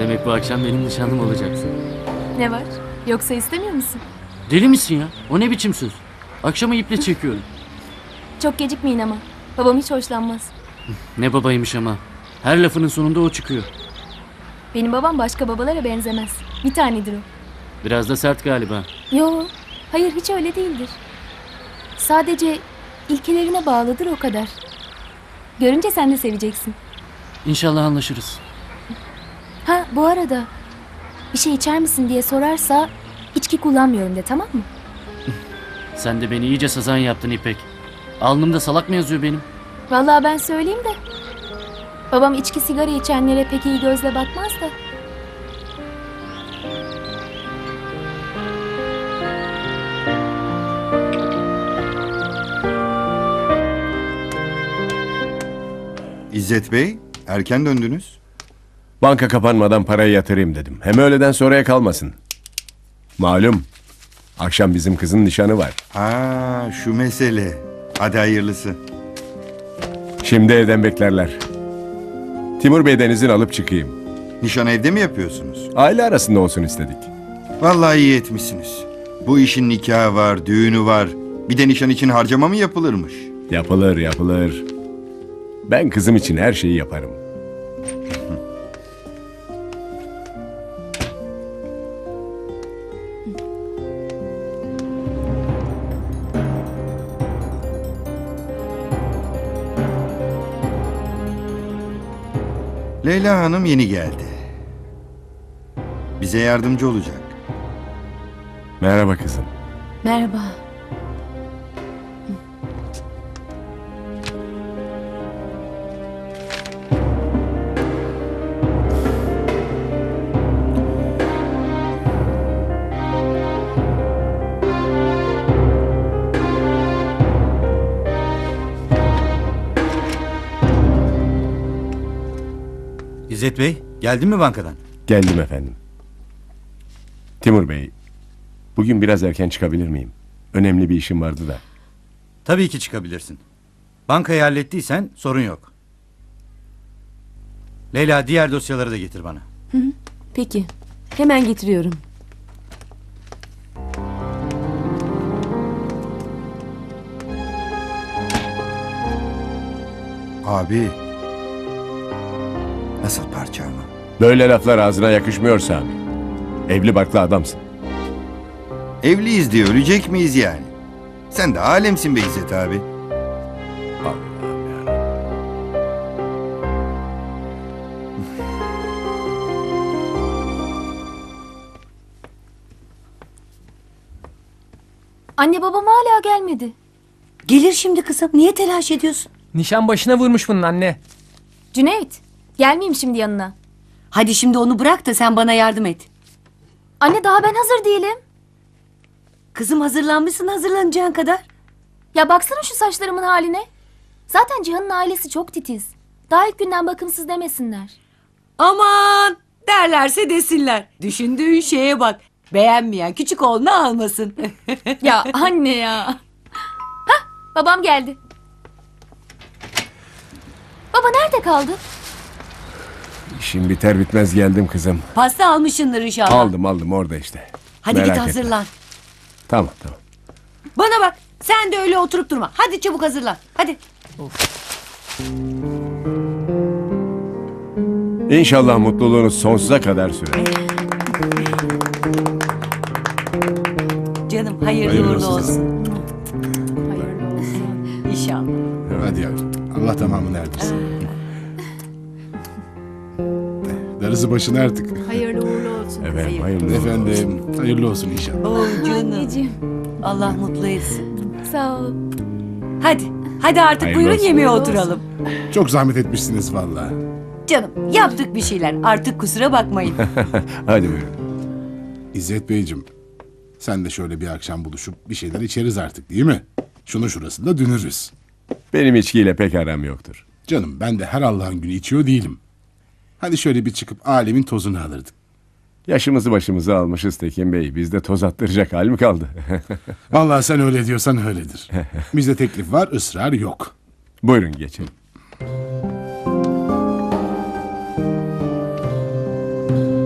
Demek bu akşam benim nişanlım olacaksın. Ne var? Yoksa istemiyor musun? Deli misin ya? O ne biçim söz? Akşama iple çekiyorum. Çok gecikmeyin ama. Babam hiç hoşlanmaz. Ne babaymış ama. Her lafının sonunda o çıkıyor. Benim babam başka babalara benzemez. Bir tanedir o. Biraz da sert galiba. Yo, hayır hiç öyle değildir. Sadece ilkelerine bağlıdır o kadar. Görünce sen de seveceksin. İnşallah anlaşırız. Ha bu arada bir şey içer misin diye sorarsa içki kullanmıyorum de, tamam mı? Sen de beni iyice sazan yaptın İpek. Alnımda salak mı yazıyor benim? Vallahi ben söyleyeyim de. Babam içki sigara içenlere pek iyi gözle bakmaz da. İzzet Bey, erken döndünüz. Banka kapanmadan parayı yatırayım dedim. Hem öğleden sonraya kalmasın. Malum, akşam bizim kızın nişanı var. Ha, şu mesele. Hadi hayırlısı. Şimdi evden beklerler. Timur Bey'den izin alıp çıkayım. Nişan evde mi yapıyorsunuz? Aile arasında olsun istedik. Vallahi iyi etmişsiniz. Bu işin nikahı var, düğünü var. Bir de nişan için harcama mı yapılırmış? Yapılır, yapılır. Ben kızım için her şeyi yaparım. Leyla Hanım yeni geldi. Bize yardımcı olacak. Merhaba kızım. Merhaba. İzzet Bey, geldin mi bankadan? Geldim efendim. Timur Bey, bugün biraz erken çıkabilir miyim? Önemli bir işim vardı da. Tabii ki çıkabilirsin. Bankayı hallettiysen sorun yok. Leyla, diğer dosyaları da getir bana. Peki. Hemen getiriyorum. Abi. Nasıl parça ama? Böyle laflar ağzına yakışmıyor Sami. Evli barklı adamsın. Evliyiz diye ölecek miyiz yani? Sen de alemsin be İzzet abi. Allah'ım ya. Anne babam hala gelmedi. Gelir şimdi kızım. Niye telaş ediyorsun? Nişan başına vurmuş bunun anne. Cüneyt, gelmeyeyim şimdi yanına. Hadi şimdi onu bırak da sen bana yardım et. Anne daha ben hazır değilim. Kızım hazırlanmışsın hazırlanacağın kadar. Ya baksana şu saçlarımın haline. Zaten Cihan'ın ailesi çok titiz. Daha ilk günden bakımsız demesinler. Aman derlerse desinler. Düşündüğün şeye bak. Beğenmeyen küçük oğlunu almasın. Ya anne ya. Hah, babam geldi. Baba nerede kaldı? İşim biter bitmez geldim kızım. Pasta almışsındır inşallah. Aldım orada işte. Hadi Merak git etme. hazırlan. Tamam. Bana bak sen de öyle oturup durma. Hadi çabuk hazırlan. Hadi. İnşallah mutluluğunuz sonsuza kadar sürer. Canım hayırlı uğurlu olsun. İnşallah. Hadi yavrum. Allah tamamını erdirsin. Darısı başına artık. Hayırlı uğurlu olsun. Efendim hayırlı olsun. Efendim hayırlı olsun inşallah. Oh canım. Anneciğim, Allah mutlu etsin. sağ ol. Hadi artık Hayırlı buyurun olsun. yemeğe oturalım. Çok zahmet etmişsiniz vallahi. Canım yaptık bir şeyler. Artık kusura bakmayın. Hadi buyurun. İzzet Beyciğim, sen de şöyle bir akşam buluşup bir şeyler içeriz artık değil mi? Şunun şurasında dünürüz. Benim içkiyle pek aram yoktur. Canım ben de her Allah'ın günü içiyor değilim. Hadi şöyle bir çıkıp alemin tozunu alırdık. Yaşımızı başımıza almışız Tekin Bey. Bizde toz attıracak hal mi kaldı? Vallahi sen öyle diyorsan öyledir. Bizde teklif var, ısrar yok. Buyurun geçelim.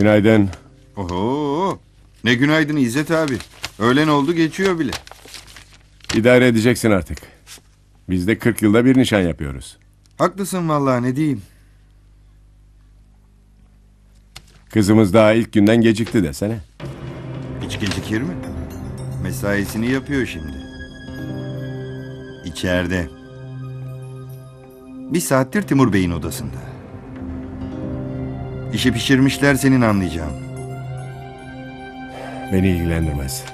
Günaydın. Oho. Ne günaydın İzzet abi. Öğlen oldu geçiyor bile. İdare edeceksin artık. Biz de 40 yılda bir nişan yapıyoruz. Haklısın vallahi ne diyeyim. Kızımız daha ilk günden gecikti desene. Hiç gecikir mi? Mesaisini yapıyor şimdi. İçeride. Bir saattir Timur Bey'in odasında. İşi pişirmişler senin anlayacağın. Beni ilgilendirmez.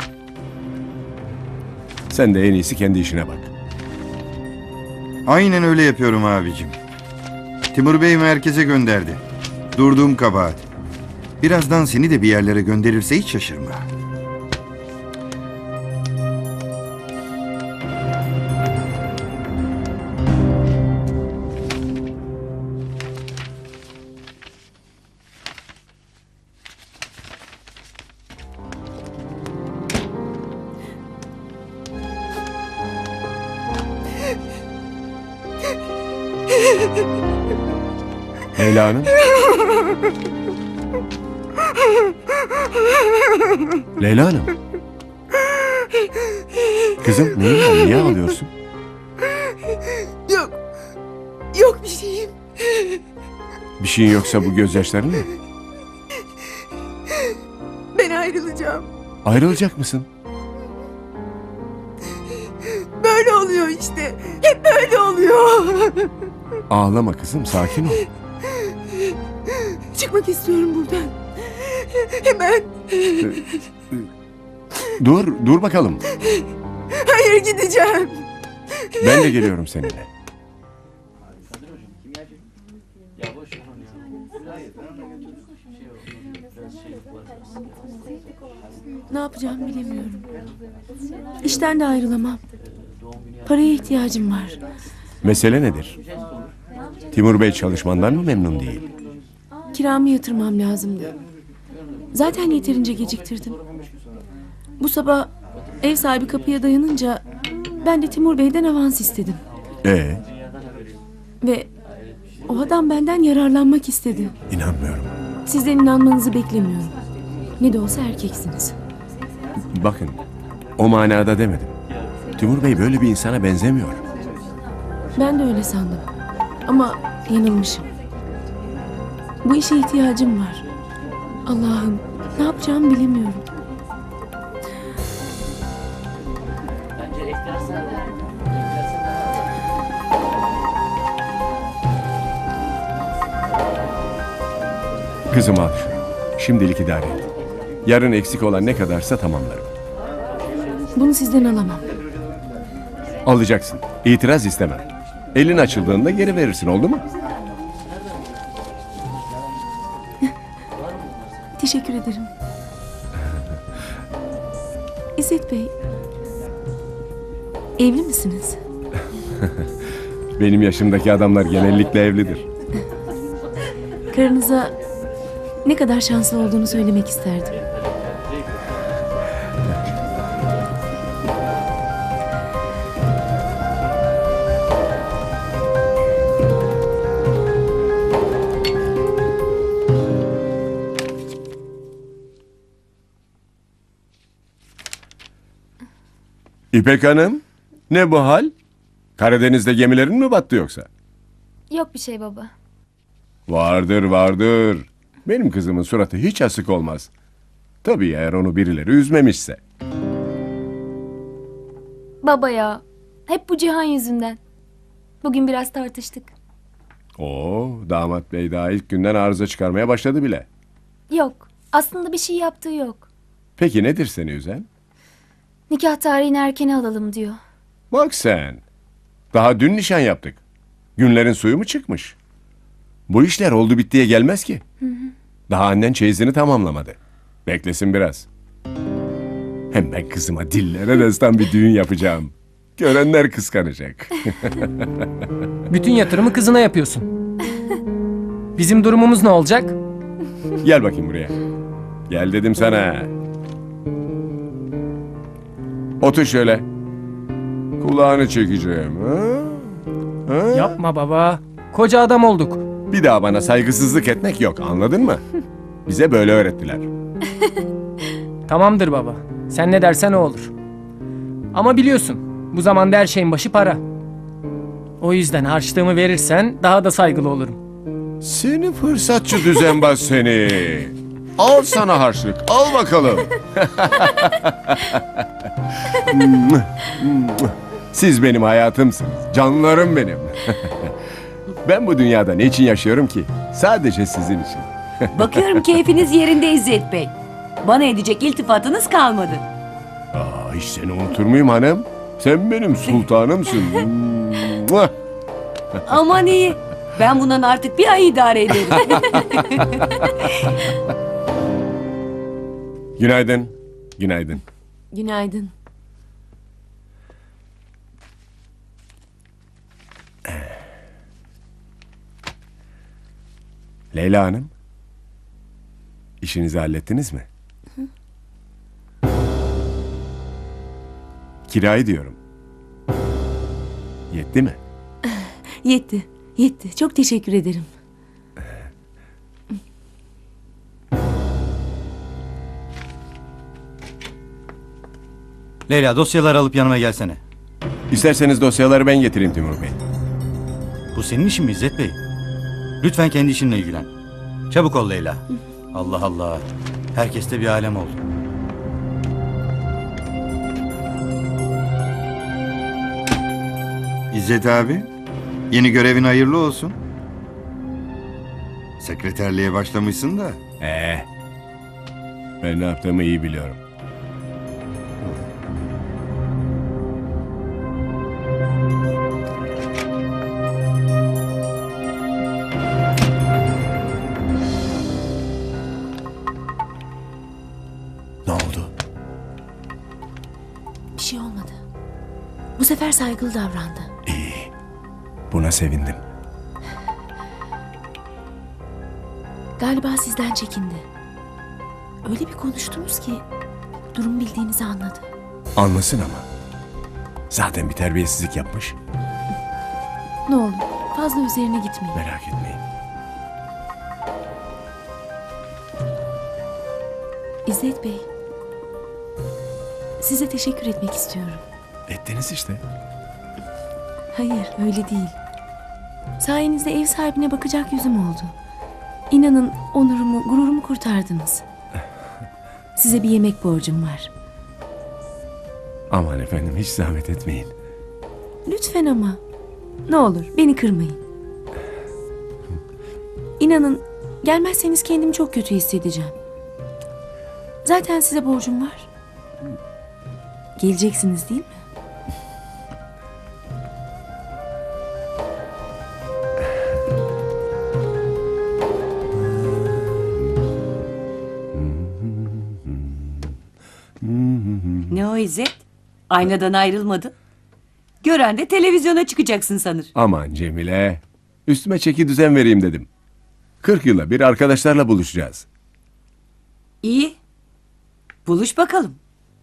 Sen de en iyisi kendi işine bak. Aynen öyle yapıyorum abicim. Timur Bey merkeze gönderdi. Durduğum kabahat. Birazdan seni de bir yerlere gönderirse hiç şaşırma. Leyla Hanım. Leyla Hanım. Kızım neyin var? Niye ağlıyorsun? Yok. Yok bir şeyim. Bir şeyin yoksa bu gözyaşların ne? Ben ayrılacağım. Ayrılacak mısın? Böyle oluyor işte. Hep böyle oluyor. Ağlama kızım, sakin ol. Çıkmak istiyorum buradan. Hemen. Dur bakalım. Hayır, gideceğim. Ben de geliyorum seninle. Ne yapacağımı bilemiyorum. İşten de ayrılamam. Paraya ihtiyacım var. Mesele nedir? Timur Bey çalışmandan mı memnun değil? Kiramı yatırmam lazımdı. Zaten yeterince geciktirdim. Bu sabah ev sahibi kapıya dayanınca ben de Timur Bey'den avans istedim. Ve o adam benden yararlanmak istedi. İnanmıyorum. Sizden inanmanızı beklemiyorum. Ne de olsa erkeksiniz. Bakın, o manada demedim. Timur Bey böyle bir insana benzemiyor. Ben de öyle sandım. Ama yanılmışım. Bu işe ihtiyacım var. Allah'ım, ne yapacağımı bilemiyorum. Kızım al şunu. Şimdilik idare et. Yarın eksik olan ne kadarsa tamamlarım. Bunu sizden alamam. Alacaksın. İtiraz istemem. Elin açıldığında geri verirsin, oldu mu? Teşekkür ederim. İzzet Bey, evli misiniz? Benim yaşımdaki adamlar genellikle evlidir. Karınıza ne kadar şanslı olduğunu söylemek isterdim. İpek Hanım, ne bu hal? Karadeniz'de gemilerin mi battı yoksa? Yok bir şey baba. Vardır. Benim kızımın suratı hiç asık olmaz. Tabii eğer onu birileri üzmemişse. Baba ya. Hep bu Cihan yüzünden. Bugün biraz tartıştık. Oo, damat bey daha ilk günden arıza çıkarmaya başladı bile. Yok. Aslında bir şey yaptığı yok. Peki nedir seni üzen? Nikah tarihini erkene alalım diyor. Bak sen. Daha dün nişan yaptık. Günlerin suyu mu çıkmış? Bu işler oldu bittiye gelmez ki. Daha annen çeyizini tamamlamadı. Beklesin biraz. Hem ben kızıma dillere destan bir düğün yapacağım. Görenler kıskanacak. Bütün yatırımı kızına yapıyorsun. Bizim durumumuz ne olacak? Gel bakayım buraya. Gel dedim sana. Otur şöyle. Kulağını çekeceğim. Ha? Yapma baba. Koca adam olduk. Bir daha bana saygısızlık etmek yok, anladın mı? Bize böyle öğrettiler. Tamamdır baba. Sen ne dersen o olur. Ama biliyorsun bu zamanda her şeyin başı para. O yüzden harçlığımı verirsen daha da saygılı olurum. Seni fırsatçı düzenbaz seni. Al sana harçlık. Al bakalım. Siz benim hayatımsınız. Canlarım benim. Ben bu dünyada ne için yaşıyorum ki? Sadece sizin için. Bakıyorum keyfiniz yerinde İzzet Bey. Bana edecek iltifatınız kalmadı. Aa, hiç seni unutur muyum hanım? Sen benim sultanımsın. Aman iyi. Ben bundan artık bir ay idare ederim. Günaydın. Günaydın. Günaydın. Leyla Hanım. İşinizi hallettiniz mi? Kirayı diyorum. Yetti mi? Yetti. Yetti. Çok teşekkür ederim. Leyla dosyaları alıp yanıma gelsene. İsterseniz dosyaları ben getireyim Timur Bey. Bu senin işin mi İzzet Bey? Lütfen kendi işinle ilgilen. Çabuk ol Leyla. Allah Allah. Herkes de bir alem oldu. İzzet abi, yeni görevin hayırlı olsun. Sekreterliğe başlamışsın da. Ben ne yaptığımı iyi biliyorum. Ne oldu? Bir şey olmadı. Bu sefer saygılı davrandı. İyi. Buna sevindim. Galiba sizden çekindi. Öyle bir konuştunuz ki durum bildiğinizi anladı. Anlasın ama. Zaten bir terbiyesizlik yapmış. Ne olur fazla üzerine gitmeyin. Merak etmeyin. İzzet Bey, size teşekkür etmek istiyorum. Ettiniz işte. Hayır, öyle değil. Sayenizde ev sahibine bakacak yüzüm oldu. İnanın onurumu, gururumu kurtardınız. Size bir yemek borcum var. Aman efendim hiç zahmet etmeyin. Lütfen ama. Ne olur beni kırmayın. İnanın gelmezseniz kendimi çok kötü hissedeceğim. Zaten size borcum var. Geleceksiniz değil mi? Ne o İzzet? Aynadan ayrılmadın. Gören de televizyona çıkacaksın sanır. Aman Cemile. Üstüme çeki düzen vereyim dedim. 40 yıla bir arkadaşlarla buluşacağız. İyi. Buluş bakalım.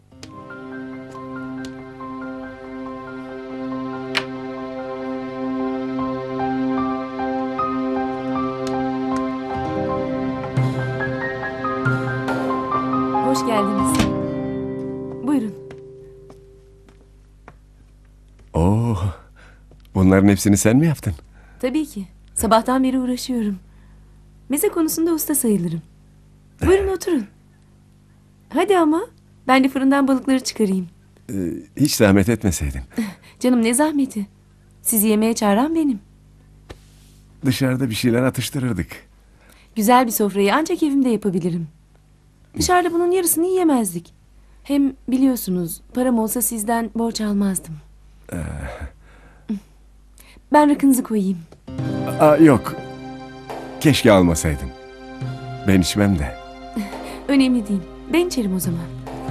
Hoş geldiniz. Buyurun. Oo, bunların hepsini sen mi yaptın? Tabii ki. Sabahtan beri uğraşıyorum. Meze konusunda usta sayılırım. Buyurun oturun. Hadi ama. Ben de fırından balıkları çıkarayım. Hiç zahmet etmeseydin. Canım ne zahmeti. Sizi yemeğe çağıran benim. Dışarıda bir şeyler atıştırırdık. Güzel bir sofrayı ancak evimde yapabilirim. Dışarıda bunun yarısını yiyemezdik. Hem biliyorsunuz param olsa sizden borç almazdım. Ben rakınızı koyayım. Aa, yok. Keşke almasaydın. Ben içmem de. Önemli değil. Ben içerim o zaman.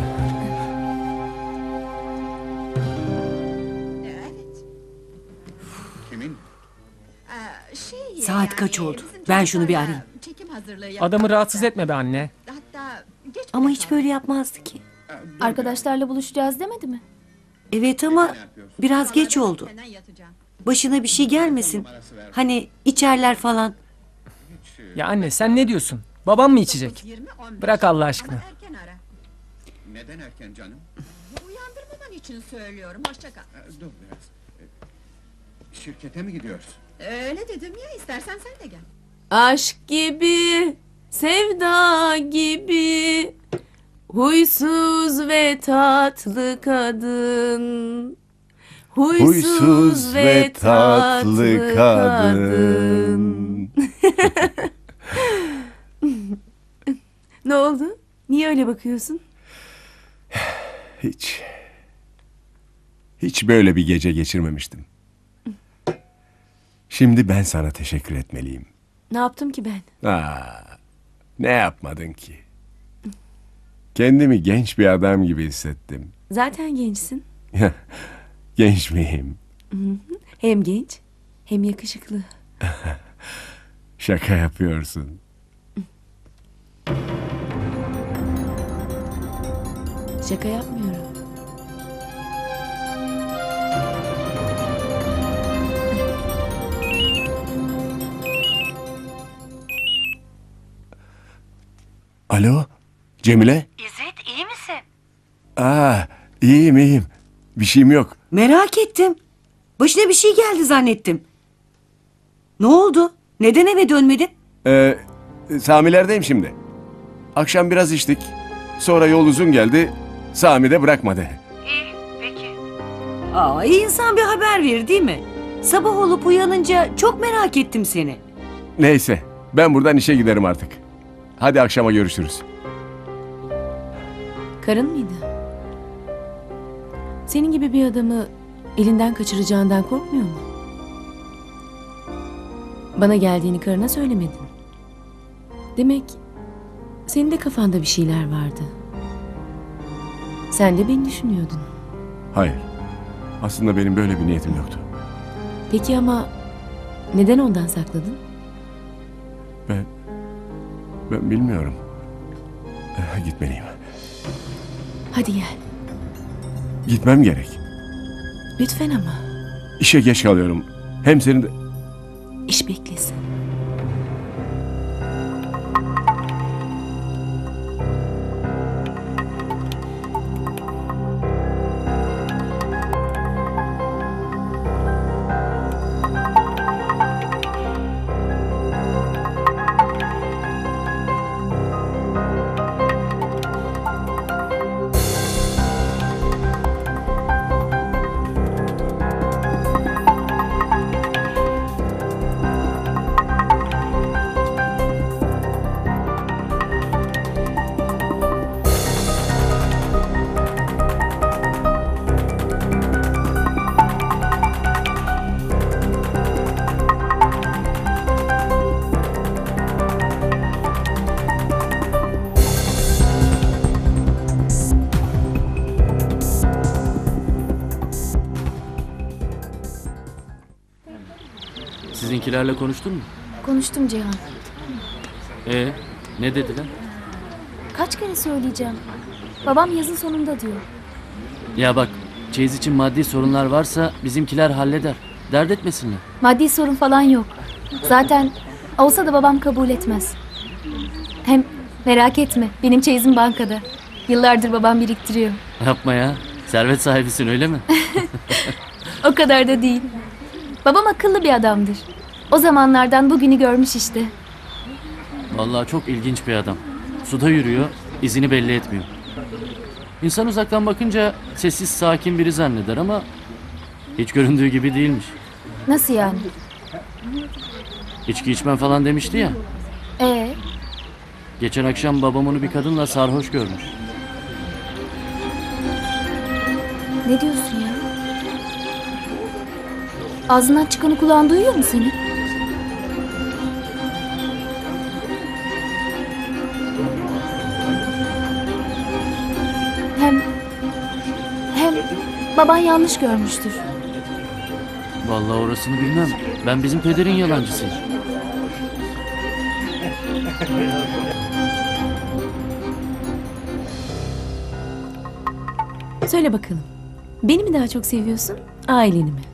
Saat kaç oldu? Ben şunu bir arayayım. Adamı rahatsız etme be anne. Ama hiç böyle yapmazdı ki. Arkadaşlarla buluşacağız demedi mi? Evet ama biraz geç oldu. Başına bir şey gelmesin. Hani içerler falan. Ya anne sen ne diyorsun? Babam mı içecek? Bırak Allah aşkına. Erken ara. Neden erken canım? Uyandırmaman için söylüyorum. Hoşça kal. Dur biraz. Şirkete mi gidiyorsun? Öyle dedim ya, istersen sen de gel. Aşk gibi, sevda gibi, huysuz ve tatlı kadın. Huysuz ve tatlı kadın. Ne oldu? Niye öyle bakıyorsun? Hiç böyle bir gece geçirmemiştim. Şimdi ben sana teşekkür etmeliyim. Ne yaptım ki ben? Ne yapmadın ki? Kendimi genç bir adam gibi hissettim. Zaten gençsin. Genç miyim? Hem genç hem yakışıklı. Şaka yapıyorsun. Şaka yapmıyorum. Alo, Cemile? İzzet iyi misin? İyiyim. Bir şeyim yok. Merak ettim. Başına bir şey geldi zannettim. Ne oldu? Neden eve dönmedin? Sami'lerdeyim şimdi. Akşam biraz içtik. Sonra yol uzun geldi. Sami de bırakmadı. İyi peki. İyi insan bir haber verir değil mi? Sabah olup uyanınca çok merak ettim seni. Neyse, ben buradan işe giderim artık. Hadi akşama görüşürüz. Karın mıydı? Senin gibi bir adamı elinden kaçıracağından korkmuyor mu? Bana geldiğini karına söylemedin. Demek senin de kafanda bir şeyler vardı. Sen de beni düşünüyordun. Hayır. Aslında benim böyle bir niyetim yoktu. Peki ama neden ondan sakladın? Ben bilmiyorum. Gitmeliyim. Hadi gel. Gitmem gerek. Lütfen ama. İşe geç kalıyorum. Hem senin de... İş beklesin. Sizinkilerle konuştun mu? Konuştum Cihan. Ne dediler? Kaç kere söyleyeceğim. Babam yazın sonunda diyor. Ya bak, çeyiz için maddi sorunlar varsa bizimkiler halleder. Dert etmesinler. Maddi sorun falan yok. Zaten olsa da babam kabul etmez. Hem merak etme, benim çeyizim bankada. Yıllardır babam biriktiriyor. Yapma ya. Servet sahibisin öyle mi? O kadar da değil. Babam akıllı bir adamdır. O zamanlardan bugünü görmüş işte. Vallahi çok ilginç bir adam. Suda yürüyor, izini belli etmiyor. İnsan uzaktan bakınca sessiz, sakin biri zanneder ama hiç göründüğü gibi değilmiş. Nasıl yani? İçki içmem falan demişti ya. Geçen akşam babam onu bir kadınla sarhoş görmüş. Ne diyorsun ya? Ağzından çıkanı kulağın duyuyor mu senin? Hem baban yanlış görmüştür. Vallahi orasını bilmem. Ben bizim pederin yalancısıyım. Söyle bakalım. Beni mi daha çok seviyorsun, aileni mi?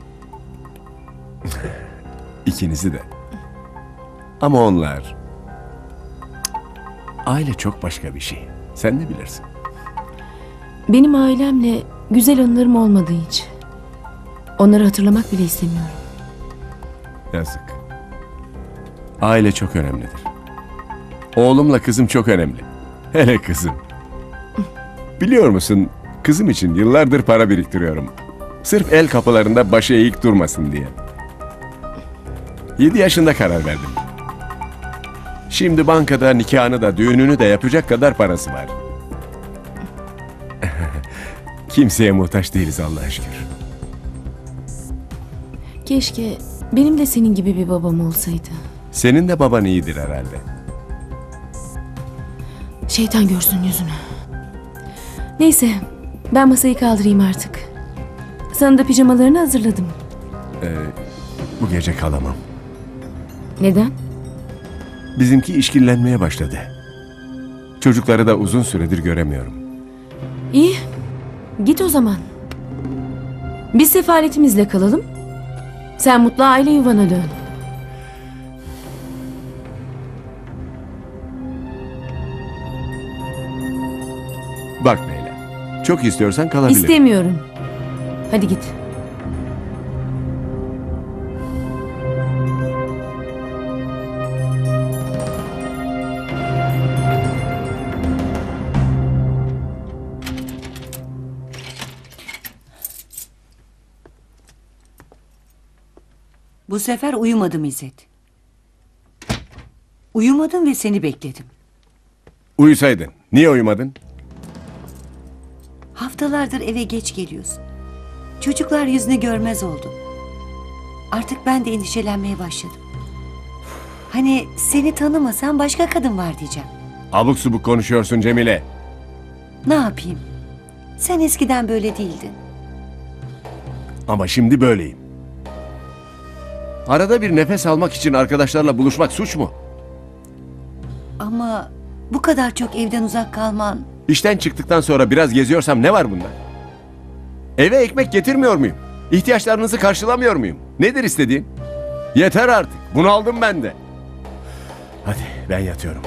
İkinizi de. Ama onlar... aile çok başka bir şey. Sen de bilirsin. Benim ailemle güzel anılarım olmadı hiç. Onları hatırlamak bile istemiyorum. Yazık. Aile çok önemlidir. Oğlumla kızım çok önemli. Hele kızım. Biliyor musun, kızım için yıllardır para biriktiriyorum. Sırf el kapılarında başı eğik durmasın diye. 7 yaşında karar verdim. Şimdi bankada nikahını da düğününü de yapacak kadar parası var. Kimseye muhtaç değiliz Allah'a şükür. Keşke benim de senin gibi bir babam olsaydı. Senin de baban iyidir herhalde. Şeytan görsün yüzünü. Neyse, ben masayı kaldırayım artık. Sana da pijamalarını hazırladım. Bu gece kalamam. Neden? Bizimki işkillenmeye başladı. Çocukları da uzun süredir göremiyorum. İyi, git o zaman. Biz sefaletimizle kalalım. Sen mutlu aile yuvana dön. Bak Leyla, çok istiyorsan kalabilirim. İstemiyorum. Hadi git. Bu sefer uyumadım İzzet. Uyumadım ve seni bekledim. Uyusaydın. Niye uyumadın? Haftalardır eve geç geliyorsun. Çocuklar yüzünü görmez oldu. Artık ben de endişelenmeye başladım. Hani seni tanımasam başka kadın var diyeceğim. Abuk subuk konuşuyorsun Cemile. Ne yapayım? Sen eskiden böyle değildin. Ama şimdi böyleyim. Arada bir nefes almak için arkadaşlarla buluşmak suç mu? Ama bu kadar çok evden uzak kalman... İşten çıktıktan sonra biraz geziyorsam ne var bunda? Eve ekmek getirmiyor muyum? İhtiyaçlarınızı karşılamıyor muyum? Nedir istediğin? Yeter artık. Bunaldım ben de. Hadi ben yatıyorum.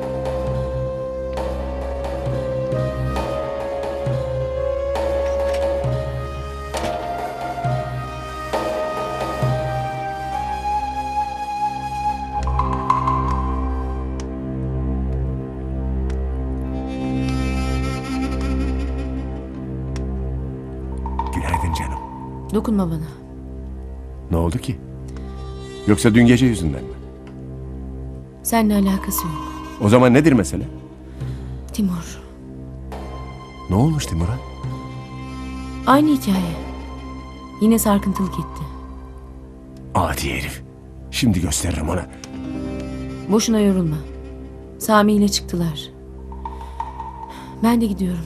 Günaydın canım. Dokunma bana. Ne oldu ki? Yoksa dün gece yüzünden mi? Seninle alakası yok. O zaman nedir mesele? Timur. Ne olmuş Timur'a? Aynı hikaye. Yine sarkıntılık etti. Adi herif. Şimdi gösteririm ona. Boşuna yorulma. Sami ile çıktılar. Ben de gidiyorum.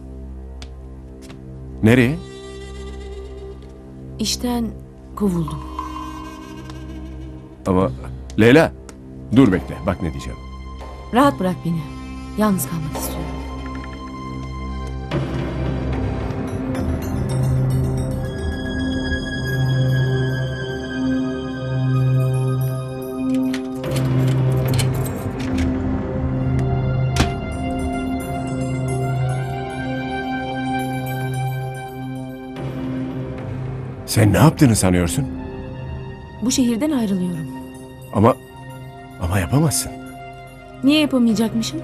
Nereye? İşten kovuldum. Ama Leyla. Dur bekle. Bak ne diyeceğim. Rahat bırak beni. Yalnız kalmak istiyorum. Sen ne yaptığını sanıyorsun? Bu şehirden ayrılıyorum. Ama yapamazsın. Niye yapamayacakmışım?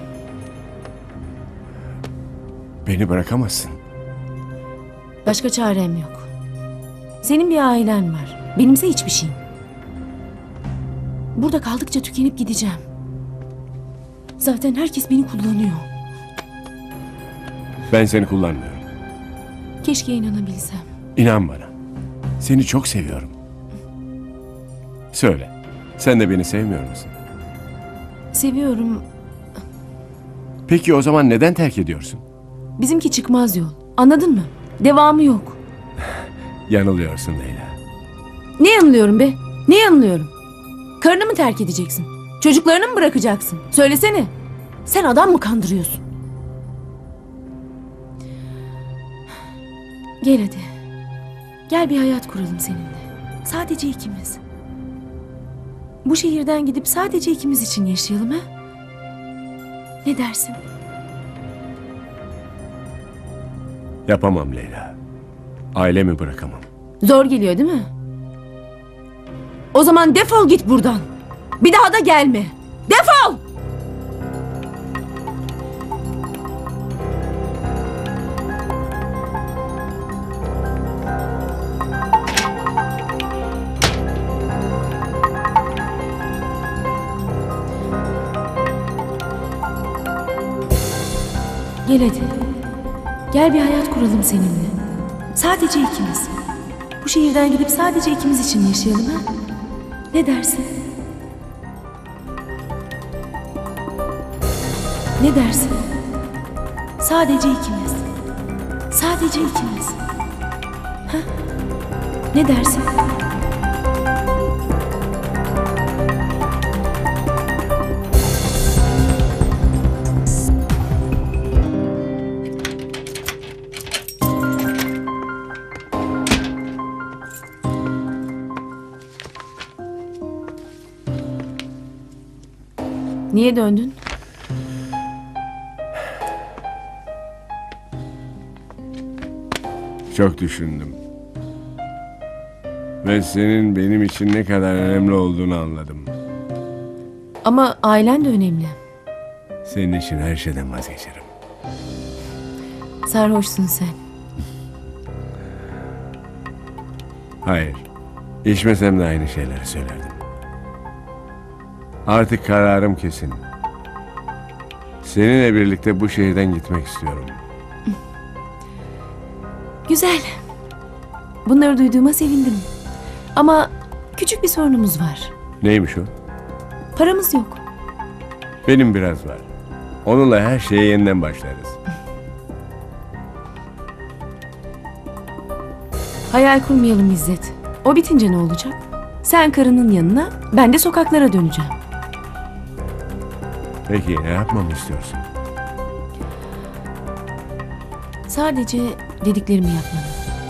Beni bırakamazsın. Başka çarem yok. Senin bir ailen var. Benimse hiçbir şeyim. Burada kaldıkça tükenip gideceğim. Zaten herkes beni kullanıyor. Ben seni kullanmıyorum. Keşke inanabilsem. İnan bana. Seni çok seviyorum. Söyle. Sen de beni sevmiyor musun? Seviyorum. Peki o zaman neden terk ediyorsun? Bizimki çıkmaz yol. Anladın mı? Devamı yok. Yanılıyorsun Leyla. Ne yanılıyorum be? Ne yanılıyorum? Karını mı terk edeceksin? Çocuklarını mı bırakacaksın? Söylesene. Sen adam mı kandırıyorsun? Gel hadi. Gel bir hayat kuralım seninle. Sadece ikimiz. Bu şehirden gidip sadece ikimiz için yaşayalım ha? Ne dersin? Yapamam Leyla. Ailemi bırakamam. Zor geliyor değil mi? O zaman defol git buradan. Bir daha da gelme. Defol! Gel hadi. Gel bir hayat kuralım seninle. Sadece ikimiz. Bu şehirden gidip sadece ikimiz için yaşayalım ha? Ne dersin? Ne dersin? Sadece ikimiz. Sadece ikimiz. Ha? Ne dersin? Niye döndün? Çok düşündüm. Ve senin benim için ne kadar önemli olduğunu anladım. Ama ailen de önemli. Senin için her şeyden vazgeçerim. Sarhoşsun sen. Hayır. İçmesem de aynı şeyleri söylerdim. Artık kararım kesin. Seninle birlikte bu şehirden gitmek istiyorum. Güzel. Bunları duyduğuma sevindim. Ama küçük bir sorunumuz var. Neymiş o? Paramız yok. Benim biraz var. Onunla her şeye yeniden başlarız. Hayal kurmayalım İzzet. O bitince ne olacak? Sen karının yanına, ben de sokaklara döneceğim. Peki ne yapmamı istiyorsun? Sadece dediklerimi yapmanı.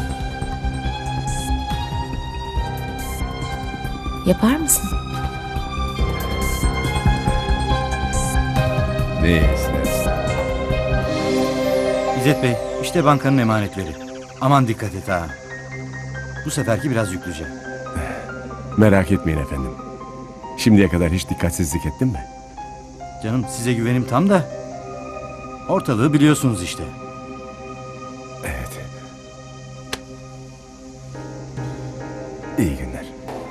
Yapar mısın? Ne istersin? İzzet Bey, işte bankanın emanetleri. Aman dikkat et ha. Bu seferki biraz yüklüce. Merak etmeyin efendim. Şimdiye kadar hiç dikkatsizlik ettim mi? Canım size güvenim tam da. Ortalığı biliyorsunuz işte. Evet. İyi günler.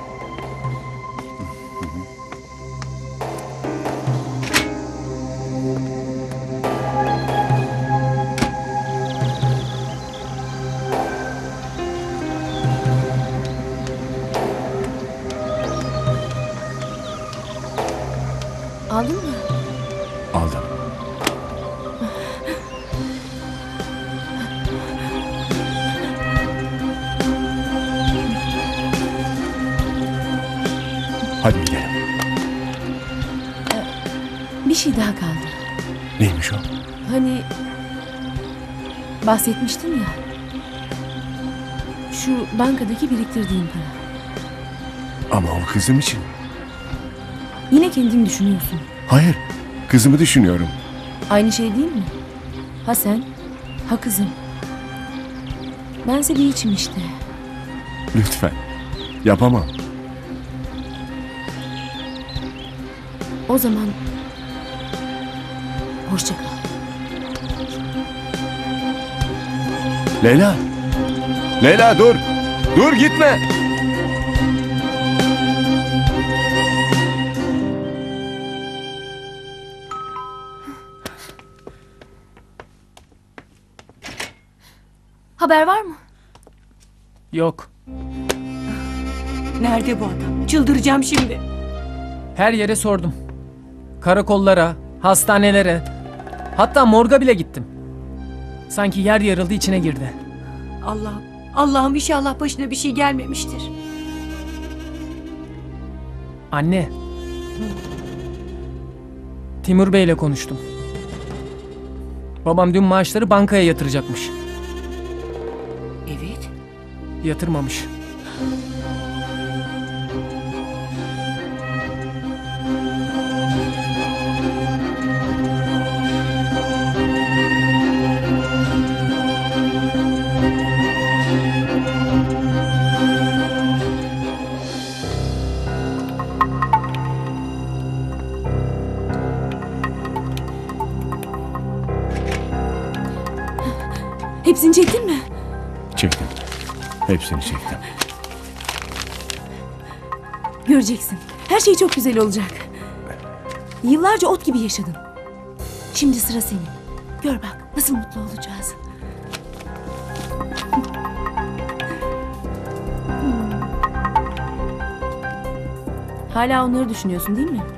Aldın mı? Aldım. Hadi gidelim. Bir şey daha kaldı. Neymiş o? Hani bahsetmiştin ya. Şu bankadaki biriktirdiğin para. Ama o kızım için. Yine kendini düşünüyorsun. Hayır. Kızımı düşünüyorum. Aynı şey değil mi? Ha sen, ha kızım. Bense bir içim işte. Lütfen. Yapamam. O zaman hoşça kal. Leyla. Leyla dur. Dur gitme. Haber var mı? Yok. Nerede bu adam? Çıldıracağım şimdi. Her yere sordum. Karakollara, hastanelere, hatta morga bile gittim. Sanki yer yarıldı içine girdi. Allah'ım, Allah'ım inşallah başına bir şey gelmemiştir. Anne. Timur Bey'le konuştum. Babam dün maaşları bankaya yatıracakmış. Evet. Yatırmamış. Hepsini çektin mi? Çektim. Hepsini çektim. Göreceksin. Her şey çok güzel olacak. Yıllarca ot gibi yaşadın. Şimdi sıra senin. Gör bak nasıl mutlu olacağız. Hala onları düşünüyorsun değil mi?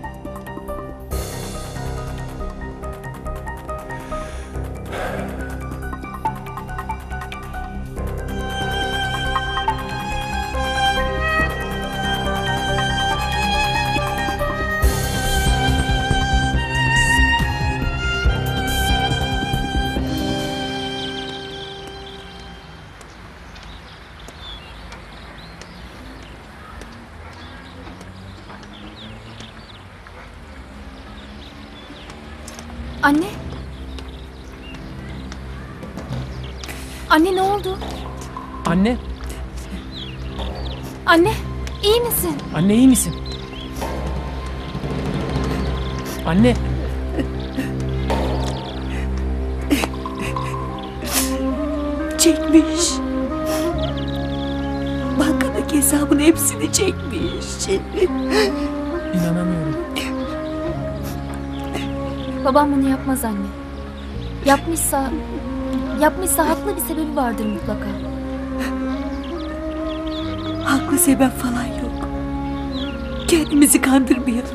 Anne. Anne ne oldu? Anne, Anne iyi misin? anne iyi misin? Anne, Çekmiş. Bankadaki hesabın hepsini çekmiş. inanamıyorum. Babam bunu yapmaz anne. Yapmışsa haklı bir sebebi vardır mutlaka. Haklı sebep falan yok. Kendimizi kandırmayalım.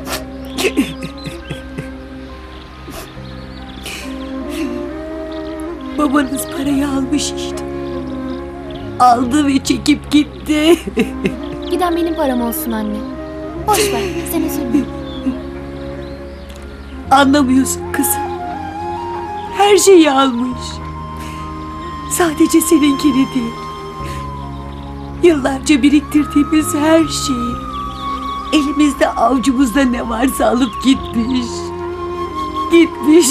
Babanız parayı almış işte. Aldı ve çekip gitti. Giden benim param olsun anne. Boş ver, sen üzülme. Anlamıyorsun kızım. Her şeyi almış. Sadece seninkini değil. Yıllarca biriktirdiğimiz her şeyi. Elimizde avucumuzda ne varsa alıp gitmiş. Gitmiş.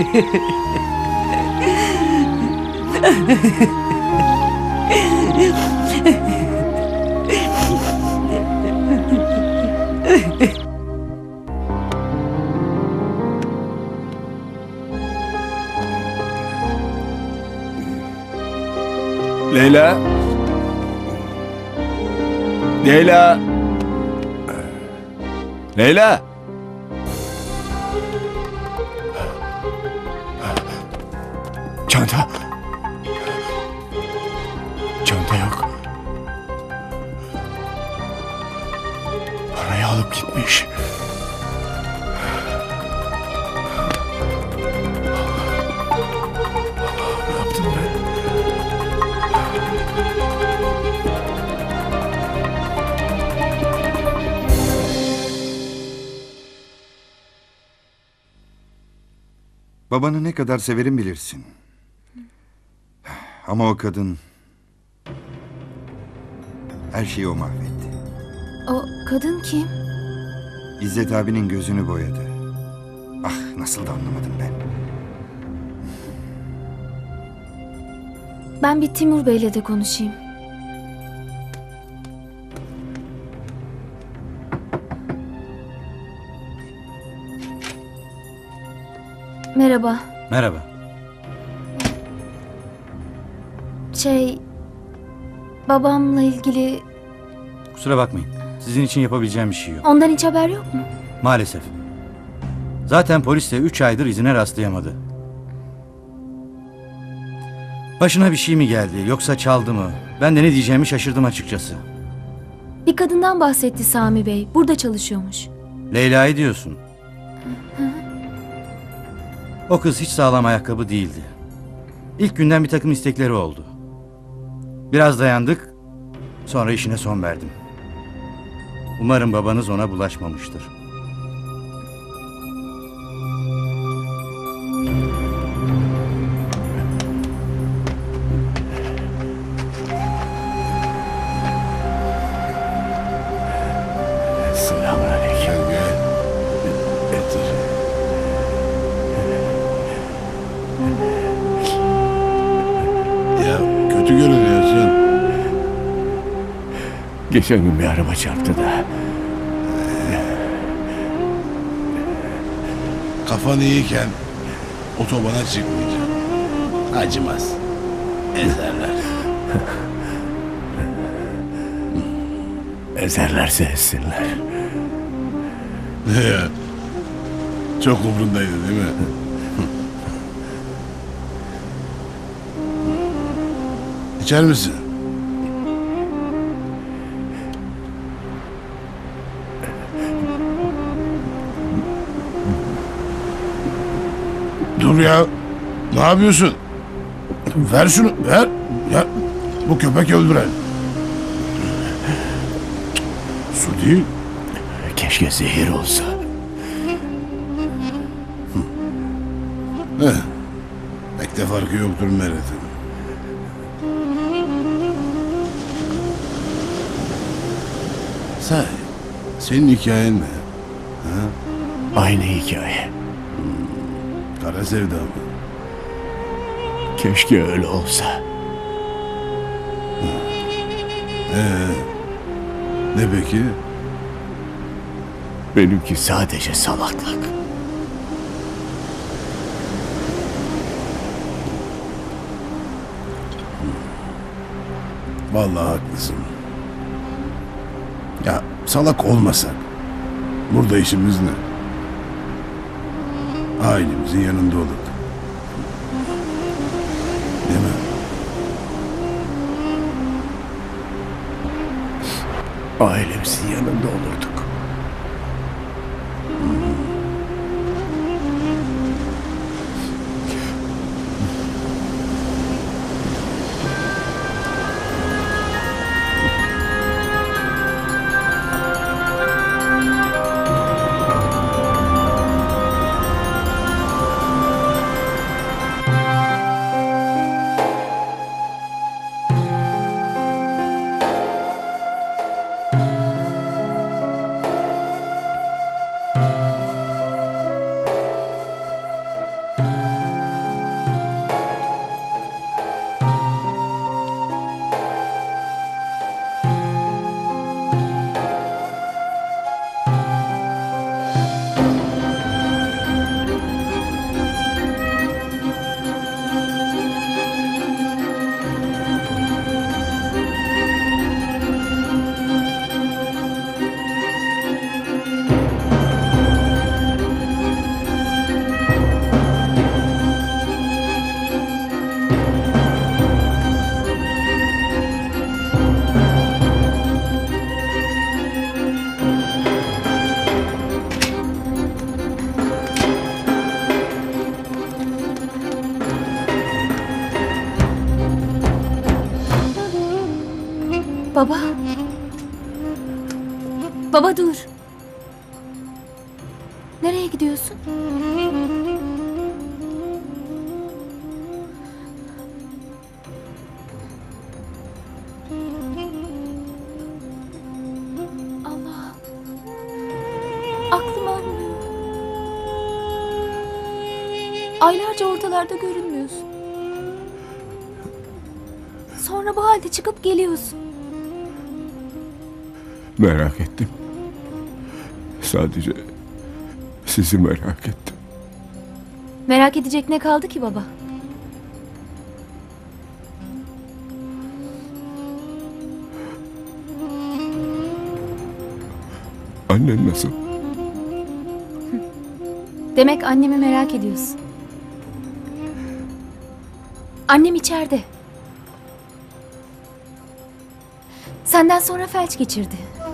Leyla. Leyla. Leyla. Çanta. Çanta yok. Parayı alıp gitmiş. Ne yaptım ben? Babanı ne kadar severim bilirsin. Ama o kadın... Her şeyi o mahvetti. O kadın kim? İzzet abinin gözünü boyadı. Ah nasıl da anlamadım ben. Ben bir Timur Bey'le de konuşayım. Merhaba. Merhaba. Babamla ilgili Kusura bakmayın. Sizin için yapabileceğim bir şey yok. ondan hiç haber yok mu? Maalesef. Zaten polis de 3 aydır izine rastlayamadı. Başına bir şey mi geldi yoksa çaldı mı? Ben de ne diyeceğimi şaşırdım açıkçası. Bir kadından bahsetti Sami Bey. Burada çalışıyormuş. Leyla'yı diyorsun. O kız hiç sağlam ayakkabı değildi. İlk günden bir takım istekleri oldu. Biraz dayandık, sonra işine son verdim. Umarım babanız ona bulaşmamıştır. Selamünaleyküm. Ya kötü görünüyorsun. Geçen gün bir araba çarptı da. Kafan iyiyken otobana çıkmayacaksın. Acımaz. Ezerlerse etsinler. Ya, çok umrundaydı değil mi? İçer misin? Dur ya. Ne yapıyorsun? Ver şunu. Ver. Ya, bu köpek öldüren. Su değil. Keşke zehir olsa. Pek de farkı yoktur Meret'in. Senin hikayen ne? Aynı hikaye. Kara sevda mı? Keşke öyle olsa. Ne peki? Benimki sadece salaklık. Vallahi haklısın. Ya salak olmasak burada işimiz ne? Ailemizin yanında olurduk. Değil mi? Ailemizin yanında olurduk. Baba. Baba dur. Nereye gidiyorsun? Allah. Aklım almıyor. Aylarca ortalarda görünmüyorsun. Sonra bu halde çıkıp geliyorsun. Merak ettim. Sadece sizi merak ettim. Merak edecek ne kaldı ki baba? Annen nasıl? Demek annemi merak ediyorsun. Annem içeride. Senden sonra felç geçirdi.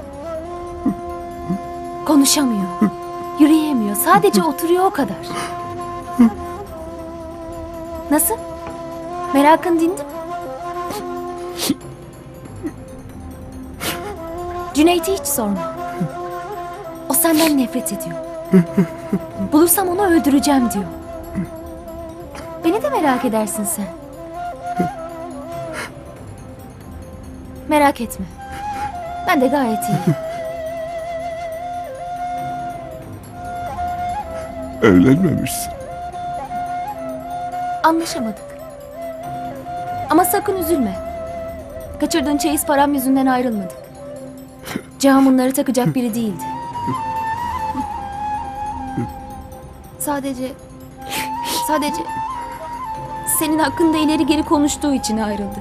Konuşamıyor. Yürüyemiyor. Sadece oturuyor o kadar. Nasıl? Merakın dindi mi? Cüneyt'i hiç sorma. O senden nefret ediyor. Bulursam onu öldüreceğim diyor. Beni de merak edersin sen. Merak etme. Ben de gayet iyiyim. Evlenmemişsin. Anlaşamadık. Ama sakın üzülme. Kaçırdığın çeyiz param yüzünden ayrılmadık. Cihan bunları takacak biri değildi. senin hakkında ileri geri konuştuğu için ayrıldı.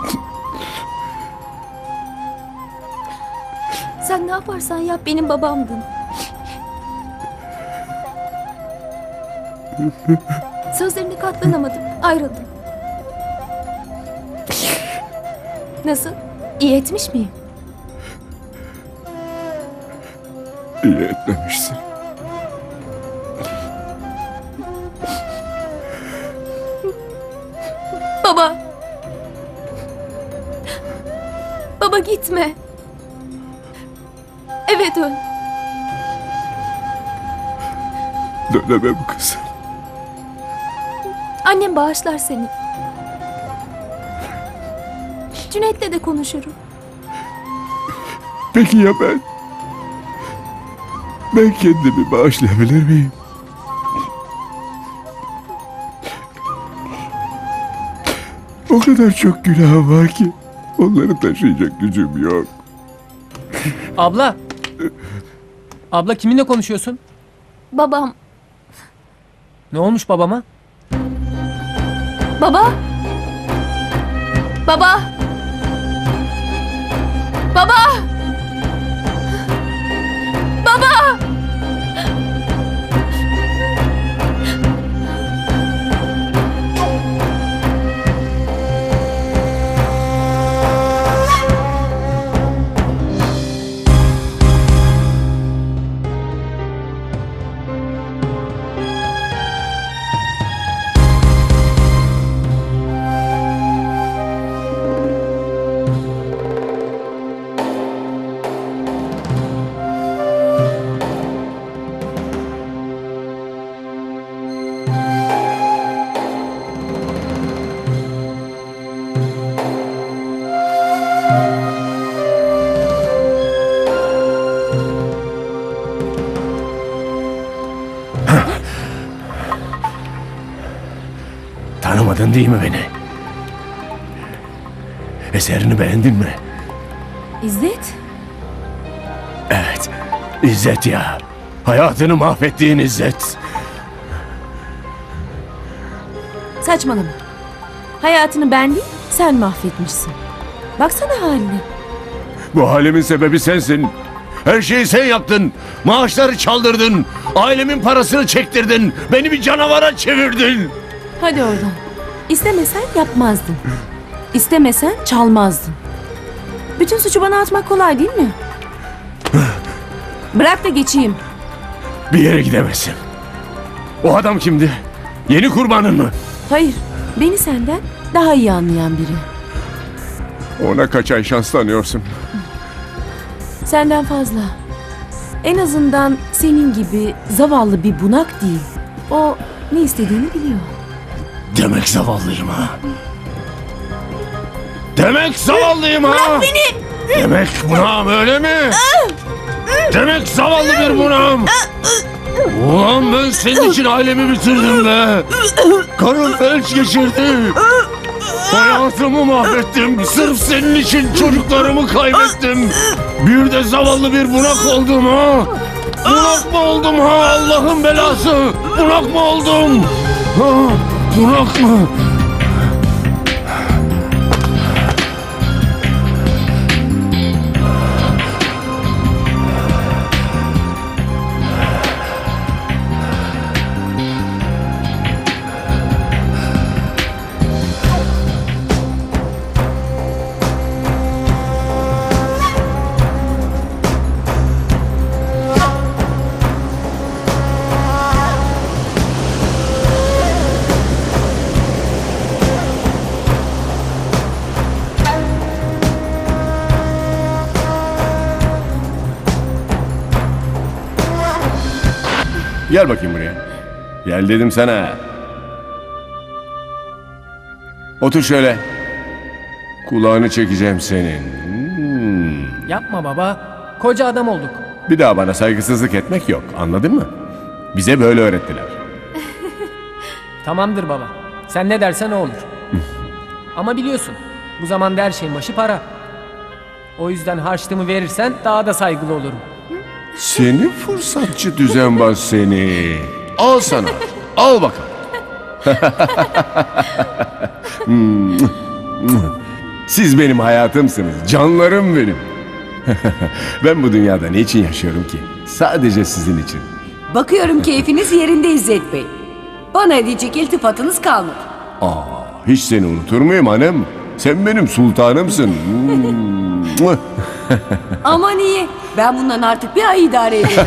Sen ne yaparsan yap benim babamdın. Sözlerine katlanamadım, ayrıldım. Nasıl? İyi etmiş miyim? İyi etmemişsin. Baba! Baba gitme. Eve dön. Dönemem kızım. Annem bağışlar seni. Cüneyt'le de konuşurum. Peki ya ben? Ben kendimi bağışlayabilir miyim? O kadar çok günahım var ki onları taşıyacak gücüm yok. Abla. Abla kiminle konuşuyorsun? Babam. Ne olmuş babama? Baba! Baba! Baba! Baba! Tanımadın değil mi beni? Eserini beğendin mi? İzzet? Evet, İzzet ya. Hayatını mahvettiğin İzzet. Saçmalama. Hayatını ben değil, sen mahvetmişsin. Baksana haline. Bu halimin sebebi sensin. Her şeyi sen yaptın. Maaşları çaldırdın. Ailemin parasını çektirdin. Beni bir canavara çevirdin. Hadi oradan. İstemesen yapmazdın. İstemesen çalmazdın. Bütün suçu bana atmak kolay değil mi? Bırak da geçeyim. Bir yere gidemezsin. O adam kimdi? Yeni kurbanın mı? Hayır, beni senden daha iyi anlayan biri. Ona kaç ay şans tanıyorsun? Senden fazla. En azından senin gibi zavallı bir bunak değil. O ne istediğini biliyor. Demek zavallıyım ha. Demek zavallıyım ha. Bırak beni! Demek bunağım öyle mi? Demek zavallı bir bunağım. Ulan ben senin için ailemi bitirdim be. Karım felç geçirdi. Hayatımı mahvettim. Sırf senin için çocuklarımı kaybettim. Bir de zavallı bir bunak oldum ha. Bunak mı oldum ha, Allah'ın belası. Bunak mı oldum? Ha, bunak mı? Gel bakayım buraya. Gel dedim sana. Otur şöyle. Kulağını çekeceğim senin. Yapma baba. Koca adam olduk. Bir daha bana saygısızlık etmek yok. Anladın mı? Bize böyle öğrettiler. Tamamdır baba. Sen ne dersen o olur. Ama biliyorsun bu zamanda her şeyin başı para. O yüzden harçlığımı verirsen daha da saygılı olurum. Seni fırsatçı düzenbaz seni. Al sana. Al bakalım. Siz benim hayatımsınız, canlarım benim. Ben bu dünyada ne için yaşıyorum ki? Sadece sizin için. Bakıyorum keyfiniz yerinde İzzet Bey. Bana edecek iltifatınız kalmadı. Hiç seni unutur muyum hanım? Sen benim sultanımsın. Aman iyi. Ben bundan artık bir ay idare ederim.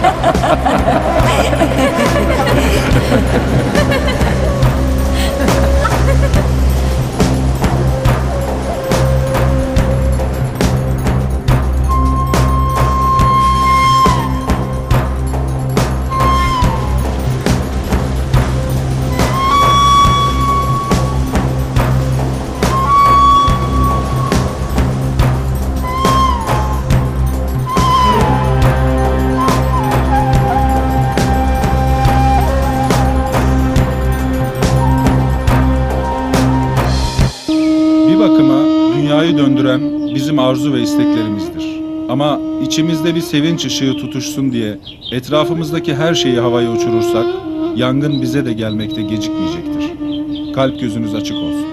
Bir bakıma dünyayı döndüren bizim arzu ve isteklerimizdir. Ama içimizde bir sevinç ışığı tutuşsun diye etrafımızdaki her şeyi havaya uçurursak yangın bize de gelmekte gecikmeyecektir. Kalp gözünüz açık olsun.